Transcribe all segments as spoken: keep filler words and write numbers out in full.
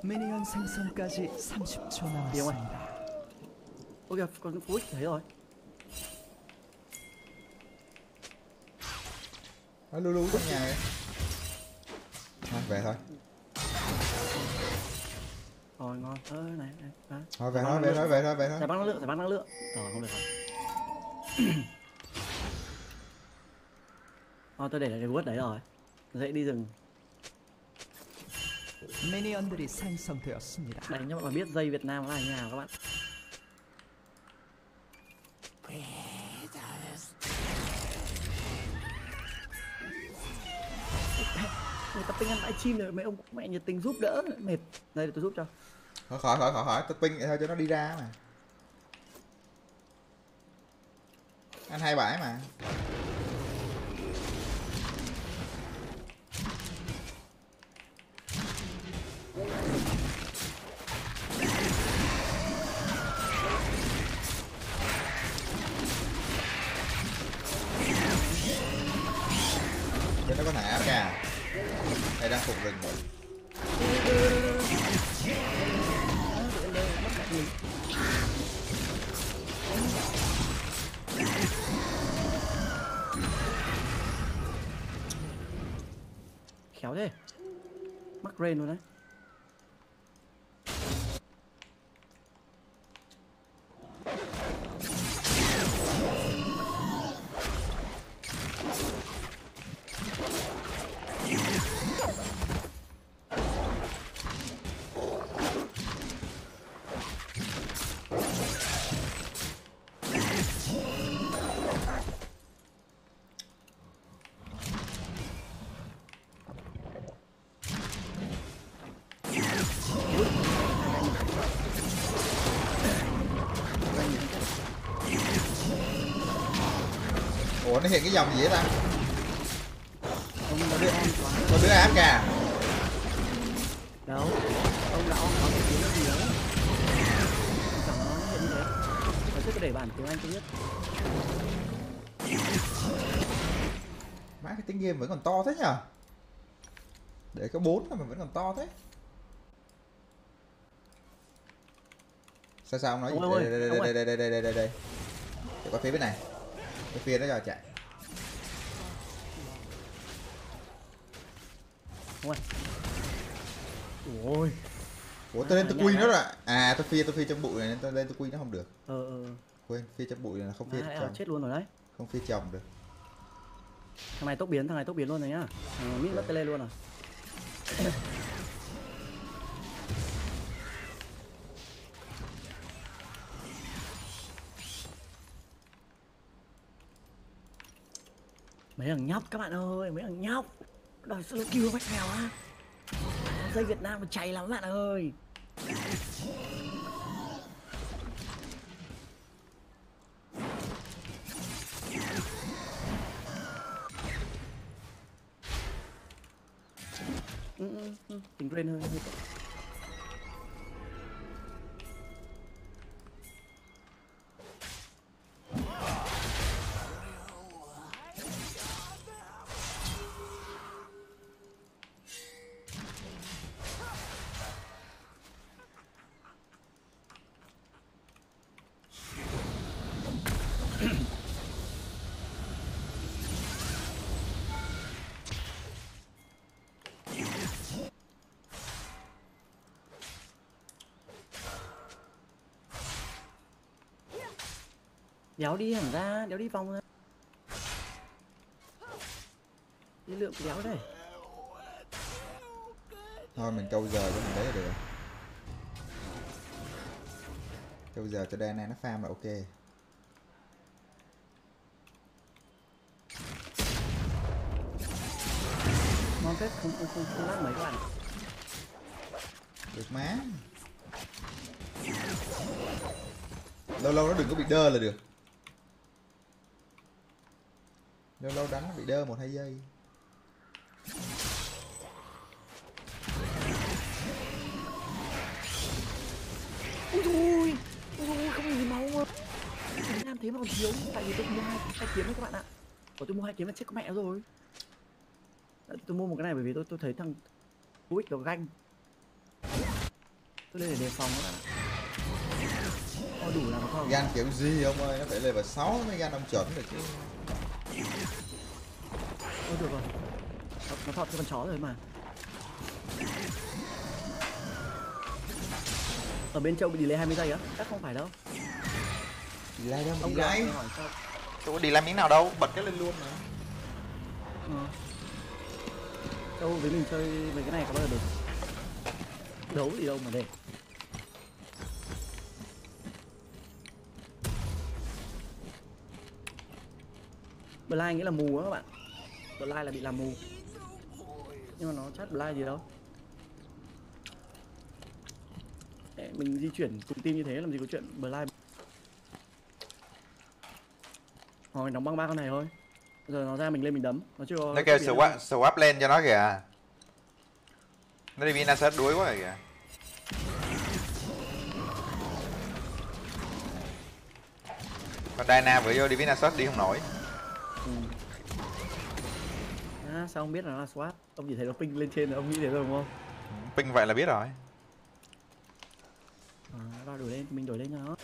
미니언 생성까지 삼십 초 남았습니다. Ôi kìa, con Phú Ích thấy rồi. Nó lu lu trong nhà kìa. Thôi về thôi. Rồi ngon. Ơ này này. À. Thôi về thôi, về thôi, về thôi, về thôi. Giải băng năng lượng, giải băng năng lượng. Rồi không được rồi. Ờ tôi để lại cái vuốt đấy rồi. Dậy đi rừng. 미니언들이 생성되었습니다. Đấy nhưng mà biết dây Việt Nam là như nào các bạn. Người ta ping ăn bãi chim rồi mấy ông mẹ nhiệt tình giúp đỡ mệt. Đây để tôi giúp cho. Khỏi khỏi khỏi khỏi khỏi, tôi ping vậy thôi cho nó đi ra mà. Anh hai bãi mà. Cho nó có thả kìa. Đây đang phục rừng rồi. Khéo thế. Mắc rain luôn đấy. Ủa nó hiện cái dòng gì vậy ta? Ông đã đưa on quá. Có đứa áp kìa. Đâu? Ông đã on có một tiếng gì đó. Chẳng nó hiện như thế. Phải trước để bản tiếng Anh tôi biết. Má cái tiếng game vẫn còn to thế nhờ. Để có bốn mà vẫn còn to thế. Sao sao ông nói gì? Đây đây đây đây đây đây đây đây đây. Để qua phía bên này. Cái phía đó cho chạy. Ôi. Ôi. Ủa tôi lên tôi quy nó rồi. À tôi phi tôi phi trong bụi này nên tôi lên tôi quy nó không được. Ờ ờ. Quên phi trong bụi là không phi À, trong. chết luôn rồi đấy. Không phi chồng được. Thằng này tốc biến, thằng này tốc biến luôn rồi nhá. Thằng mít mất tele luôn rồi. Mấy thằng nhóc các bạn ơi, mấy thằng nhóc đòi solo kill bách mèo á. Dây Việt Nam mà cháy lắm bạn ơi. Ừ, ừ, ừ. Tính rain hơi hơi đéo đi hẳn ra, đéo đi vòng ra. Đi lượng đéo đây. Thôi mình câu giờ cho mình đấy là được. Câu giờ cho đen này nó farm là ok. Ngon phết, không không không không lát mấy các bạn. Được má. Lâu lâu nó đừng có bị đơ là được. Lâu lâu đánh nó bị đơ một hai giây. Ui ui, ui không nhìn máu mà. Việt Nam thế mà còn thiếu, tại vì tôi mua hai, hai kiếm đấy các bạn ạ. Ủa tôi mua hai kiếm là chết có mẹ rồi. Tôi mua một cái này bởi vì tôi tôi thấy thằng Quick nó ganh. Tôi lên để đề phòng các bạn ạ. Có đủ là không? Gan kiểu gì ông ơi, nó phải level sáu mới gan ông chuẩn được chứ. Ôi được rồi. Nó thọt cho con chó rồi mà. Ở bên châu bị delay hai mươi giây á? Chắc không phải đâu. Delay đâu mà Ông delay. hỏi sao? Tôi có đi làm miếng nào đâu, bật cái lên luôn mà. Ừ. Châu với mình chơi mấy cái này có bao giờ được đấu gì đâu mà để. Blind nghĩa là mù á các bạn. Blind là bị làm mù. Nhưng mà nó chắc blind gì đâu. Để mình di chuyển cùng team như thế làm gì có chuyện blind. Rồi đóng băng ba con này thôi. Giờ nó ra mình lên mình đấm. Nó chưa có. Nó kêu swap, swap lên cho nó kìa. Nó đi Vinasat đuối quá rồi kìa. Còn Dyna vừa vô đi Vinasat đi không nổi. Ừ. À, sao ông biết là nó là swap? Ông chỉ thấy nó ping lên trên rồi ông nghĩ thế rồi đúng không? Ping vậy là biết rồi. À, nó đổi lên, mình đổi lên cho nó.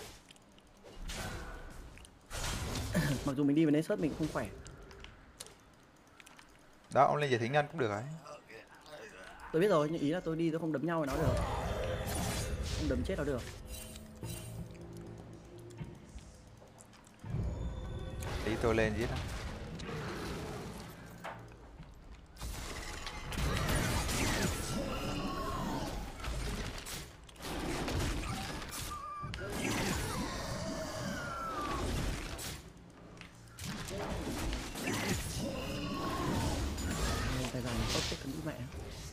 Mặc dù mình đi với Nessus mình cũng không khỏe. Đó, ông lên về Thủy Ngân cũng được rồi. Tôi biết rồi, nhưng ý là tôi đi tôi không đấm nhau với nó được. Không đấm chết nó được. Tí tôi lên giết nó. Tài rằng tốt chết cấm mẹ.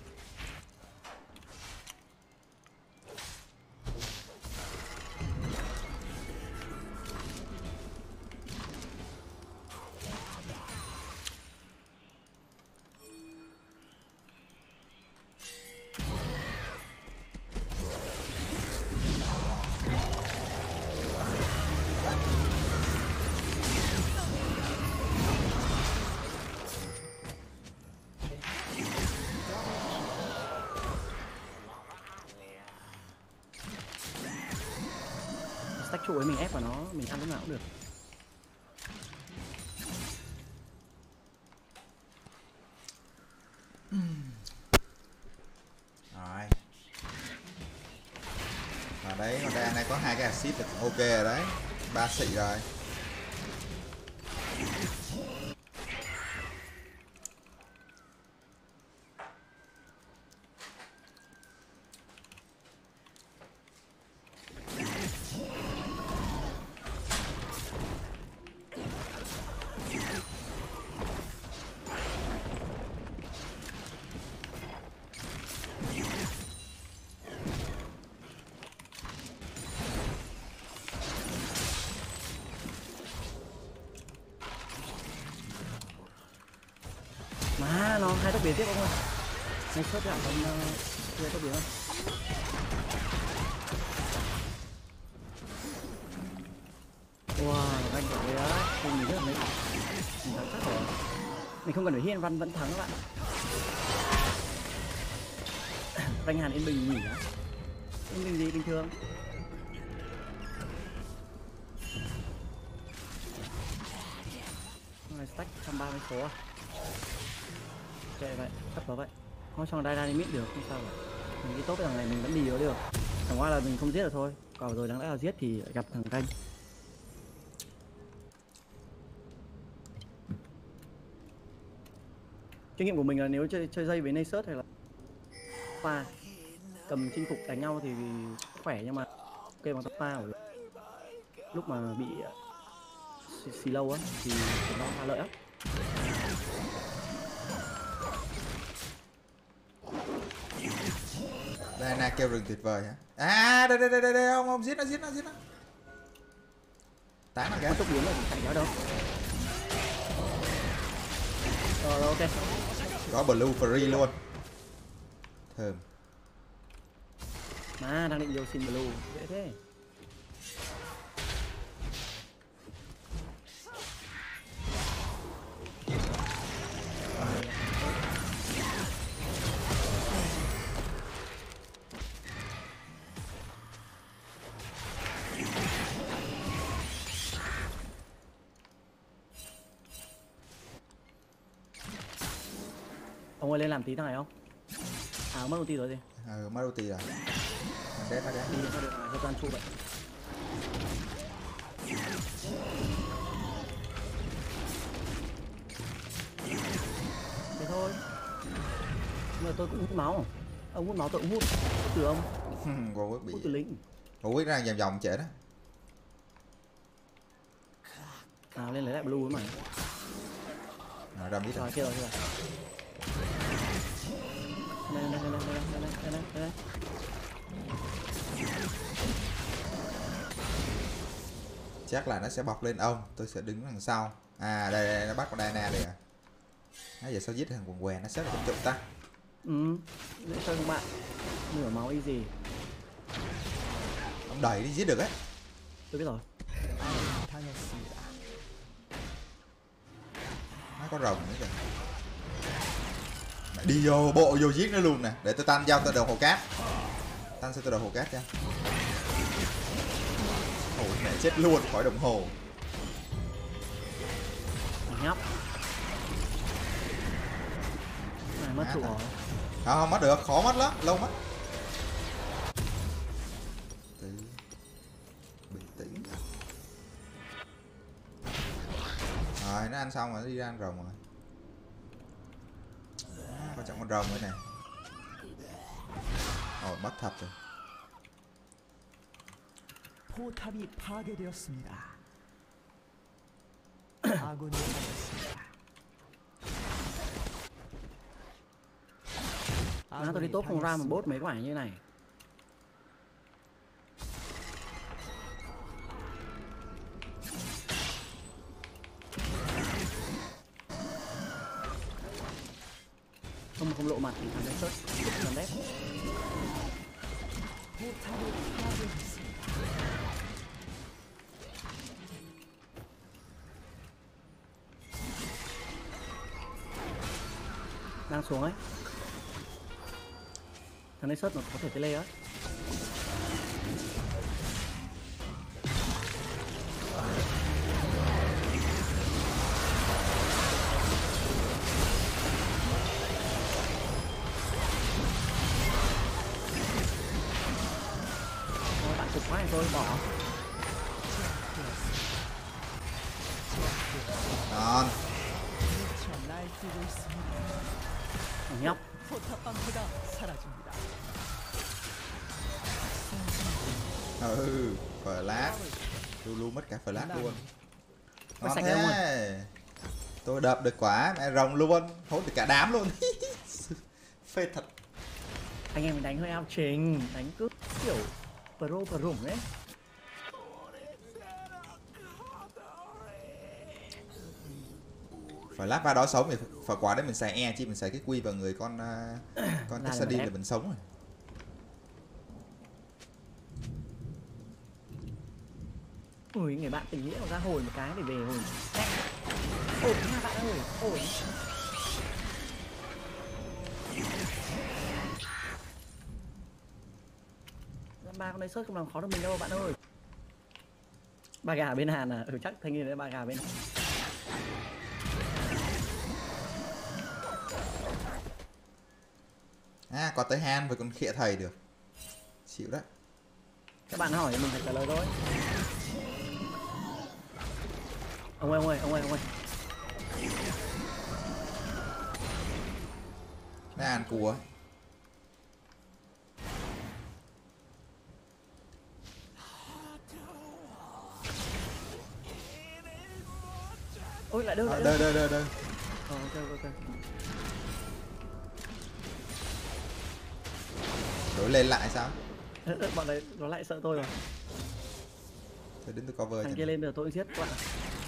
Stack trụ ấy mình ép vào nó, mình ăn lúc nào cũng được. Rồi. Ở đấy con đang này có hai cái assist là ok rồi đấy. Ba xị rồi. Má nó hai tốc biến tiếp ông ơi. Này sốt lại con hai tốc biến không? Wow, anh của đấy á, không nghĩ rất là mấy. Mình thắng chắc rồi. Mình không cần phải hiên văn vẫn thắng các bạn. Rank Hàn yên bình nhỉ á? Yên bình gì bình thường? Này stack một trăm ba mươi số à? Chạy vậy, cắt vào vậy. Không xong đai đai miết được, không sao cả. Mình nghĩ tốt cái thằng này mình vẫn đi nó được. Chẳng qua là mình không giết được thôi. Còn rồi đáng lẽ là giết thì gặp thằng canh. Kinh nghiệm của mình là nếu chơi chơi dây với Nessus hay là pha cầm chinh phục đánh nhau thì khỏe, nhưng mà ok bằng top pha của lúc mà bị xì lâu á thì nó pha lợi á. Diana kêu rừng tuyệt vời hả? À đây đây đây đây, đây ông ông giết nó giết nó giết nó. Tán nó kìa. Tốc biến là chạy nó đâu. Rồi ok. Có blue free luôn. Thơm. Mà đang định vô xin blue dễ thế. Ông ơi lên làm tí thằng này không? À mất ulti rồi gì? Ừ, mất ulti rồi. Nó đét, nó đét. Đi sao được thời gian trụ vậy. Thế thôi. Nhưng mà tôi cũng hút máu. Ông hút máu tôi cũng hút. Hút từ ông. Vô quyết bị. Hút từ lính. Vô quyết ra vòng vòng trễ đó. À lên lấy lại blue mà. Rồi đâm biết Rồi rồi. kia rồi kia rồi. Đây đây đây đây đây đây đây đây đây. Chắc là nó sẽ bọc lên ông, tôi sẽ đứng đằng sau. À đây, đây nó bắt con Diana đây à. Nó giờ sao giết thằng quần què nó xếp vào trong trụ ta. Ừ. Để cho các bạn. Nửa máu easy. Ông đẩy đi giết được ấy. Tôi biết rồi. 당했습니다. Nó có rồng nữa kìa. Mẹ đi vô bộ vô giết nó luôn nè. Để tôi tan giao tôi đầu hồ cát. Tan sẽ tôi đầu hồ cát cho. Ôi mẹ chết luôn khỏi đồng hồ. Nhóc. Này mất trụ rồi. Không, không mất được, khó mất lắm, lâu mất. Tí. Bình tĩnh. Rồi nó ăn xong rồi nó đi ra ăn rồng rồi. Quan trọng con rồng nữa nè. Ồ mất thật rồi. 포탑이 파괴되었습니다. 아군이 당했습니다. Má tôi đi tốt không ra mà bốt mấy quả như này. Không không lộ mặt thì thằng đấy sớt thằng đấy. 포탑을 파괴했습니다. Đang xuống ấy. Thằng đấy sớt nó có thể tới lê á. Thôi bạn cực quá thì tôi bỏ. Ngon. 미쳐 날뛰고 있습니다. Thằng nhóc. 포탑 방패가 사라집니다. Ừ, flash. Tôi luôn mất cả flash luôn. Ngon sạch thế. Tôi đập được quả mẹ rồng luôn, hốt được cả đám luôn. Phê thật. Anh em mình đánh hơi ao trình, đánh cứ kiểu pro pro rủng đấy. Phải lát va đó sống thì phải quả đấy mình xài e chứ mình xài cái quy vào người con uh, con Cassadin là mình sống rồi. Ui người bạn tình nghĩa ra hồi một cái để về hồi. Ổn nha bạn ơi, ổn. Ba con đấy sớt không làm khó được mình đâu bạn ơi. Ba gà bên Hàn à? Ừ chắc thanh niên đấy ba gà bên Hàn. À có tới Han rồi còn khịa thầy được. Chịu đó. Các bạn hỏi thì mình phải trả lời thôi. Ông ơi ông ơi ông ơi ông ơi. Nó ăn cua. Ôi lại đâu lại À, đâu. đây đây đây đây. Ờ, ok ok. Đổi lên lại sao? Bọn đấy nó lại sợ tôi rồi. Tôi đến tôi cover Thằng cho kia nó. lên được tôi cũng giết các bạn.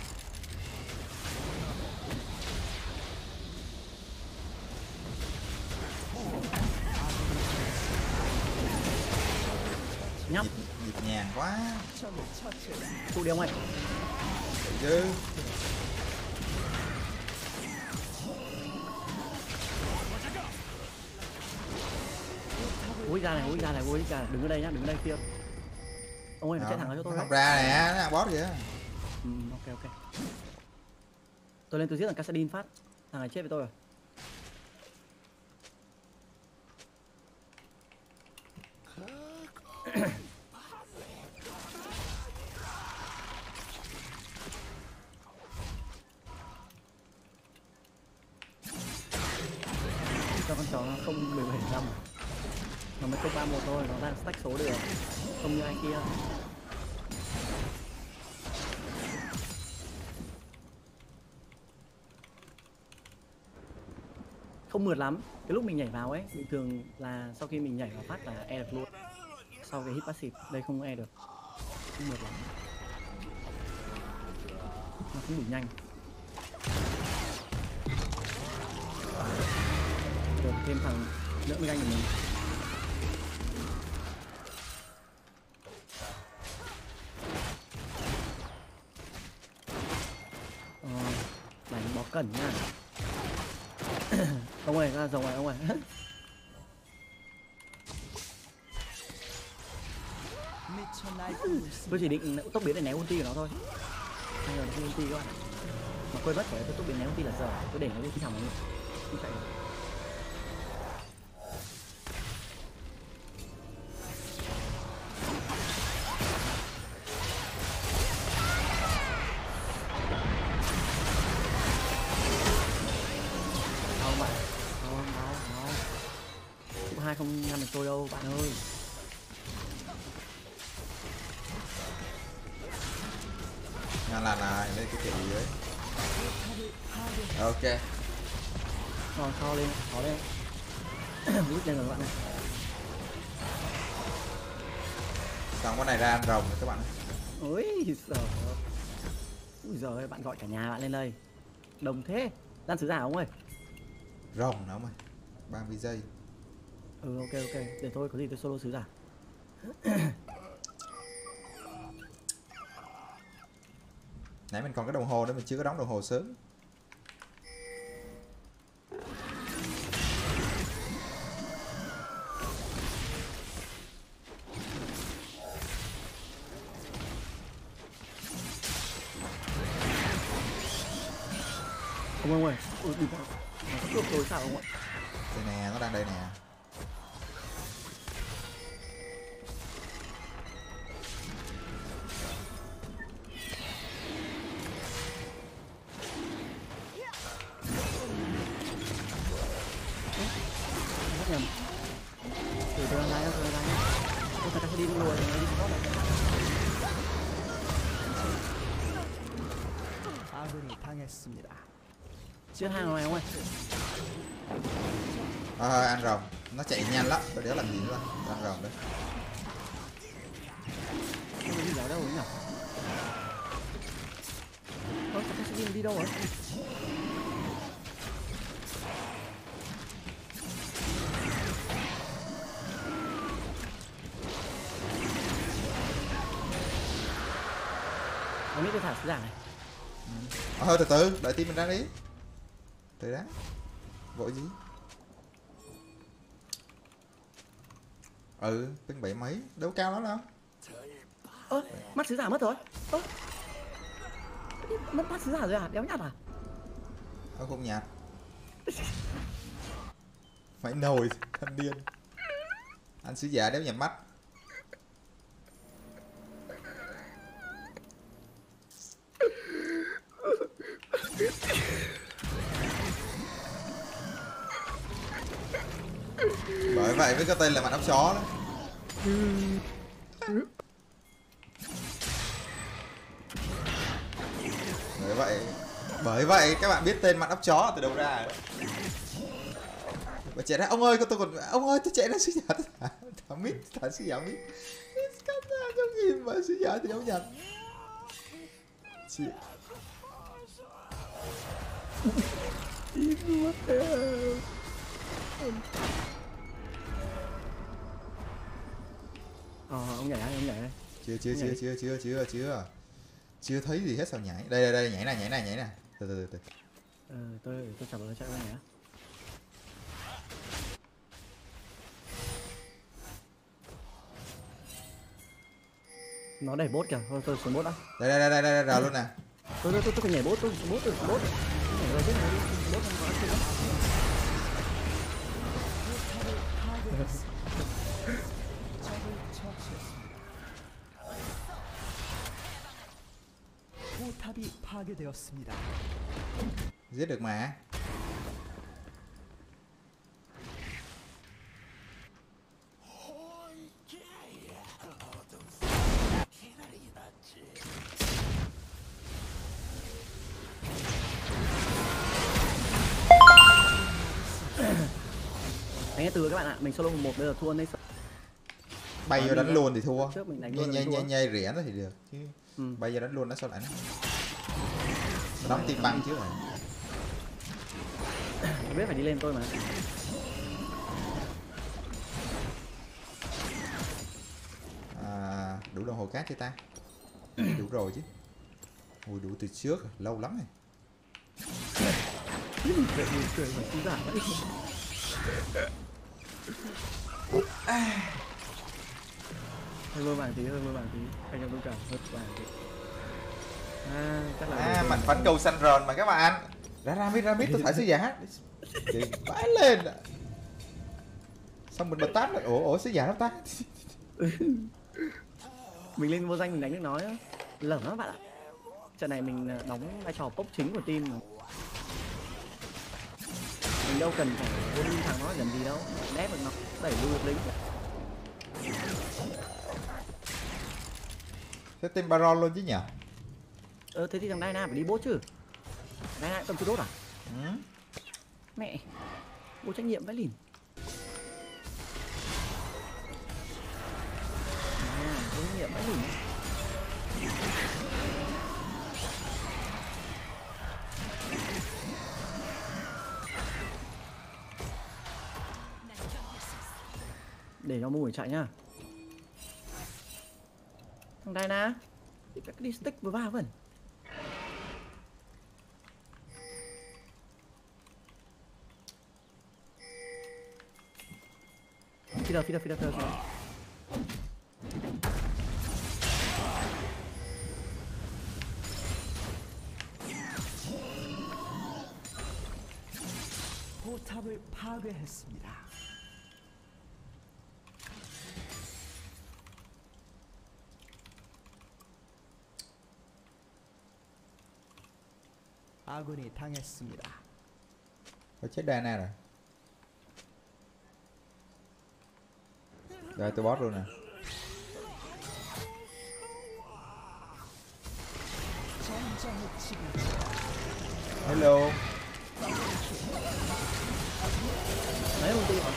Nhóc. Nhịp, nhịp nhàng quá. 적을 처치했습니다. Tụ đi ông ơi. Chứ. Ui ra này, ui ra này, ui ra này, đứng ở đây nhá, đứng ở đây kia. Ông ơi, chạy thẳng ra cho tôi Nó không đấy. ra nè, nó đang boss kìa. Ừ, ok ok. Tôi lên tôi giết thằng Cassadin phát. Thằng này chết với tôi rồi. Cho con chó nó không mười bảy trăm nó mới không ba một thôi, nó đang stack số được, không như ai kia. Không mượt lắm. Cái lúc mình nhảy vào ấy, bình thường là sau khi mình nhảy vào phát là e được luôn. Sau cái hit passive, đây không e được. Không mượt lắm. Nó không đủ nhanh. Được thêm thằng nữa mới nhanh của mình. Ờ, đánh bó cẩn nha. Ông ơi, ra rồng này ông ơi. 미쳐 날뛰고 있습니다. Tôi chỉ định tốc biến để né ulti của nó thôi. Hay là nó không ulti các bạn. Mà quên mất cái tôi tốc biến né ulti là giờ. Tôi để nó đi khi thẳng nó luôn. Không chạy được. Không bạn. Không, không, không. Tụ hai không ngăn được tôi đâu bạn ơi. Ngon lành này, đây cái kiểu gì đấy. Ok. Rồi, kho lên, kho lên. Rút lên rồi các bạn này. Xong con này ra ăn rồng rồi các bạn. Ôi giời. Ui giời ơi, bạn gọi cả nhà bạn lên đây. Đồng thế. Lan sứ giả ông ơi. Rồng nó mày. ba mươi giây. Ừ ok ok, để tôi có gì tôi solo sứ giả. Nãy mình còn cái đồng hồ nữa, mình chưa có đóng đồng hồ sớm. Ông ông ơi, ui đi vào. Nó sắp cướp tôi sao ông ạ? Đây nè, nó đang đây nè. Rất nhầm. Từ từ đang lái, từ từ đang lái. Tôi thật ra sẽ đi lùi, nó đi spot lại. 아군이 당했습니다. Giết hai này ông ơi. Ờ, ăn rồng. Nó chạy nhanh lắm, tôi đéo làm gì nữa. Ăn rồng đấy. Tôi đi vào đâu rồi nhỉ? Ơ, thật ra sẽ đi, đi đâu rồi? Ông biết tôi thả sứ giả này. Ờ, thôi từ từ, đợi team mình ra đi. Từ đó. Vội gì? Ừ, ping bảy mấy, đâu cao lắm đâu. Ơ, mắt sứ giả mất rồi. Ơ. Mất mắt sứ giả rồi à? Đéo nhặt à? Nó không nhạt. Phải nồi, thanh điên. Anh sứ giả đéo nhắm mắt. Bởi vậy mới có tên là mặt ốc chó đó. Bởi vậy Bởi vậy các bạn biết tên mặt ốc chó từ đâu ra. Và chạy ra, ông ơi tôi còn ông ơi tôi chạy ra sứ giả thả thả mít thả sứ giả mít. Cắt ra trong nhìn mà sứ giả thì đâu nhận. Chị Ờ, ông nhảy đây, ông nhảy đây. chưa chưa chưa Nhảy. chưa chưa chưa chưa chưa thấy gì hết sao nhảy. Đây đây đây nhảy này nhảy này nhảy này. Từ từ từ từ. Ờ, tôi tôi chào bữa chạy qua nhé. Nó đẩy bốt kìa, thôi tôi xuống bốt đã. Đây đây đây đây đây rồi luôn nè. Tôi tôi tôi tôi phải nhảy bốt, tôi xuống bốt, tôi xuống bốt. Nhảy rồi chứ, nhảy đi, xuống bốt không có chuyện đâu. 적을 처치했습니다. 파괴되었습니다. Giết được mà. Đánh hết từ các bạn ạ, mình solo một bây giờ thua nên Bay vô đánh luôn thì thua. trước mình đánh Nhây luôn nhây là thua. nhây nhây rỉa nó thì được chứ. Ừ. Bay vô đánh luôn nó sao lại nó. Đóng tim băng chứ rồi. Không biết phải đi lên tôi mà. À, đủ đồng hồ cát chưa ta? Đủ rồi chứ. Ui đủ từ trước rồi, lâu lắm rồi. Cười cười cười mà cũng giả vậy. Hơi mơ màng tí, hơi mơ màng tí. Anh em tôi cảm hơi vàng tí. À, chắc là À, mạnh phấn cầu xanh ròn mà các bạn. Ra ra mít ra mít tôi thải sứ giả. Thì bãi lên. Xong mình bật tát lại. Ủa ủa sứ giả đâu ta? Mình lên vô danh mình đánh được nói á. Lởm lắm bạn ạ. Trận này mình đóng vai trò pop chính của team. Mình đâu cần phải vô đi thằng nó làm gì đâu. Đép được nó, đẩy lui được lính. Thế team Baron luôn chứ nhỉ? Ờ thế thì thằng Dyna phải đi bốt chứ. Dyna cầm chú đốt à? Ừ. Mẹ. Vô trách nhiệm vãi lìn. À, vô trách nhiệm vãi lìn. Để nó mùi chạy nhá. Thằng Dyna thì các đi stick vừa va vẫn. Phi đâu, phi đâu, phi đâu, phi đâu, phi đâu. 포탑을 파괴했습니다. 아군이 당했습니다. Có chết Dana rồi. Rồi tôi boss luôn nè. 전장의 지금 Hello. Đấy không tôi hỏi.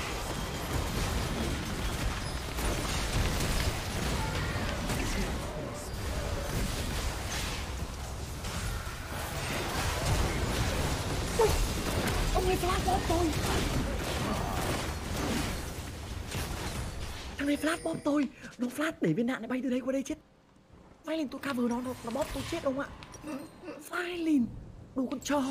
Ông này flash bomb tôi. Thằng này flash bomb tôi. Nó flash để viên đạn này bay từ đây qua đây chết. Phai lìn tôi cover nó, nó, nó bóp tôi chết ông ạ. Phai lìn. Đồ con chó.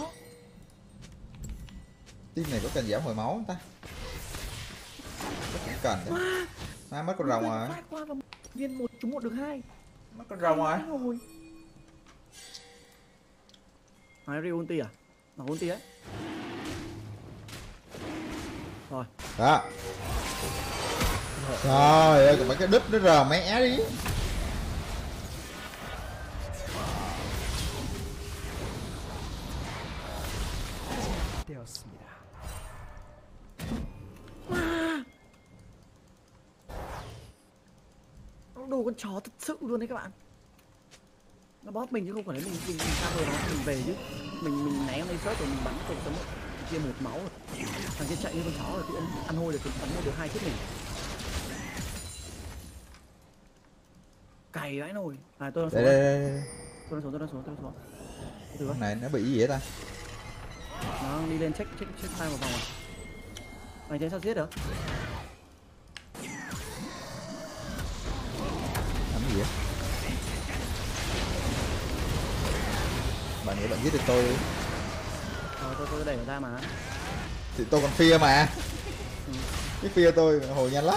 Team này có cần giảm hồi máu không ta? Chắc cũng cần đấy. À, mất con rồng rồi. Flash qua và viên một trúng một được hai. Mất con rồng rồi. rồi. Nói Rio ulti à? Nó ulti ấy. Rồi. Đó. Trời ơi, còn mấy cái đứt nó rờ mẹ đi. 되었습니다. Nó đồ con chó thật sự luôn đấy các bạn. Nó bóp mình chứ không phải là mình mình mình cover nó mình về chứ. Mình mình né lấy sớt rồi mình bắn tôi sống kia một máu rồi. Thằng kia chạy như con chó rồi thì ăn, ăn hôi được bắn một được hai chết mình. Cày vãi nồi. À tôi đang Đây xuống. đây đây. đây. Tôi đang xuống, tôi đang xuống, tôi đang xuống. Từ Con này nó bị gì vậy ta? nó đi lên check check check hai một vòng à. Mày thấy sao giết được? Làm gì vậy? Bạn nghĩ bạn giết được tôi đi. Rồi tôi tôi đẩy nó ra mà. Thì tôi còn phia mà. Ừ. Cái phia tôi hồi nhanh lắm.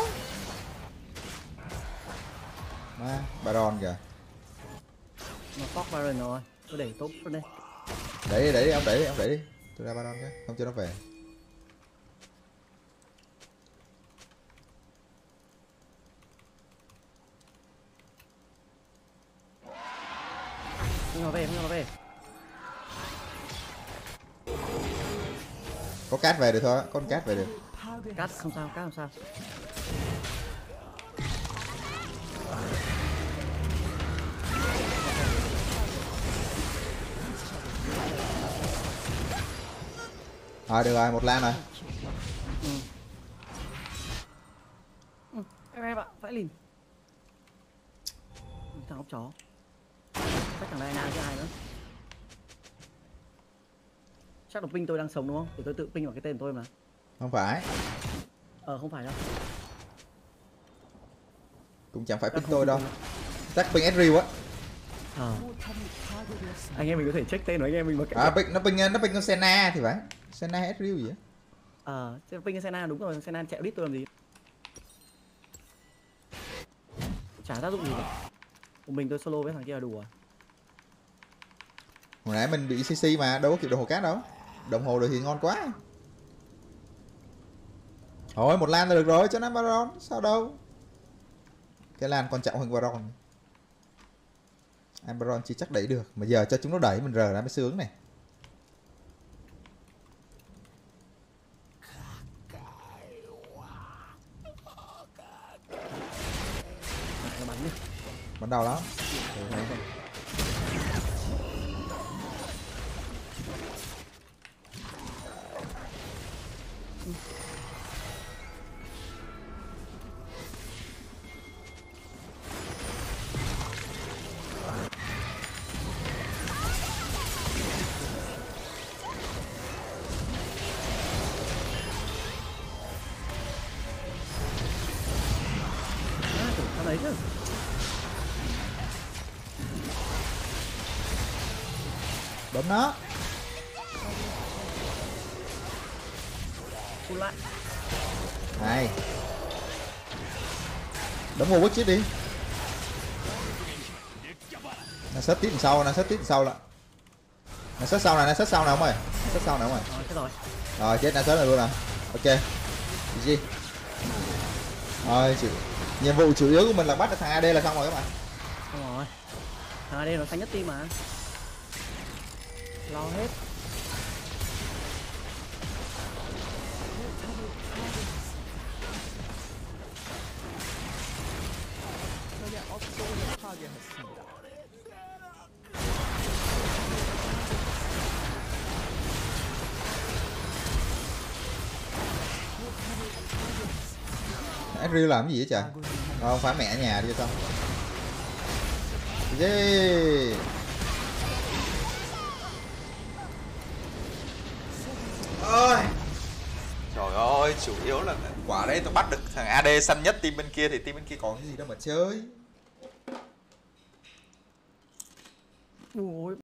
Má, Baron kìa. Nó Fox Baron rồi. Tôi đẩy tốt luôn đây. Đẩy đi, đẩy đi, ông đẩy đi, ông đẩy đi. Tôi ra Baron cái, không cho nó về. Không nó về, không nó về. cát về được thôi, có con cát về được. Cát không sao, cát không sao. Rồi được rồi, một lan rồi. Ừ. Ừ, em em ạ, phải lìn. Thằng ốc chó. Chắc thằng này nào chứ ai nữa. Chắc là ping tôi đang sống đúng không? Để tôi tự ping vào cái tên tôi mà. Không phải, Ờ không phải đâu. cũng chẳng phải Chắc ping không tôi ping đâu. tôi. Chắc ping Ezreal á. Ờ, 포탑이 파괴되었습니다. anh em mình có thể check tên của anh em mình mà. À, ping, nó ping nó ping con Senna thì phải. Senna hay Ezreal gì á. Ờ, uh, ping Senna đúng rồi, Senna chạy đít tôi làm gì? Chả tác dụng gì cả. Một mình tôi solo với thằng kia là đủ rồi. Hồi nãy mình bị xê xê mà, đâu có kịp đồng hồ cát đâu. Đồng hồ được thì ngon quá. Thôi một lan là được rồi cho nó Baron, sao đâu. Cái lan quan trọng hơn Baron. Anh Baron chỉ chắc đẩy được, mà giờ cho chúng nó đẩy mình rờ ra mới sướng này. Nó bắn đi. Bắn đầu lắm. À, tưởng thằng đấy chứ. Bấm nó. Full lại. Này. Đấm vô chết đi. Nó set tiếp sau, nó set tiếp sau lại. Nó set sau này, nó set sau này không ơi. Set sau này không ơi. Ờ, chết rồi. Rồi chết nó set này luôn à. Ok. gi gi. Rồi chịu. Nhiệm vụ chủ yếu của mình là bắt được thằng a đê là xong rồi các bạn. Xong rồi. Thằng này nó xanh nhất team mà. Lo hết. 적의 업적을 파괴했습니다. Ezreal làm cái gì vậy trời? Không phải mẹ ở nhà đi cho xong. Yeah. Ôi. Trời ơi, chủ yếu là quả đấy tôi bắt được thằng a đê xanh nhất team bên kia thì team bên kia còn Cái gì đâu mà chơi. Ui